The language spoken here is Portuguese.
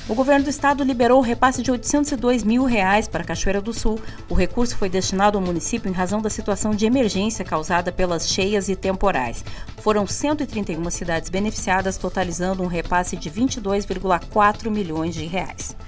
O governo do estado liberou o repasse de R$ 802 mil para Cachoeira do Sul. O recurso foi destinado ao município em razão da situação de emergência causada pelas cheias e temporais. Foram 131 cidades beneficiadas, totalizando um repasse de R$ 22,4 milhões.